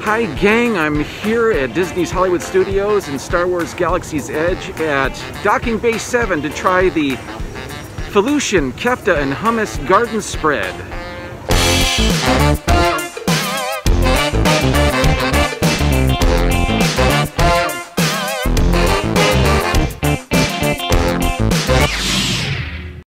Hi gang, I'm here at Disney's Hollywood Studios in Star Wars Galaxy's Edge at Docking Bay 7 to try the Felucian, Kefta, and Hummus garden spread.